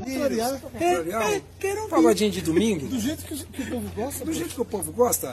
Floreal. Quero um pagodinho de domingo? Do jeito que o povo gosta. Do jeito que o povo gosta?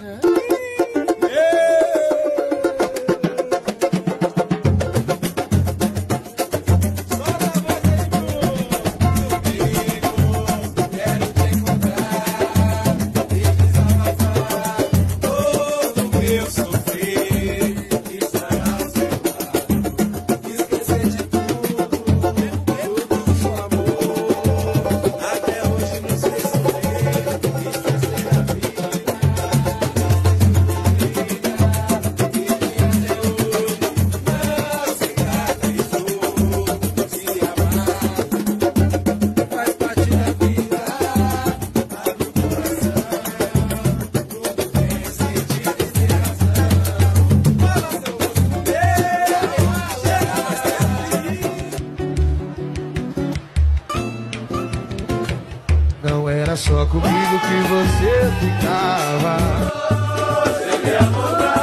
Não era só comigo que você ficava. Você me amou.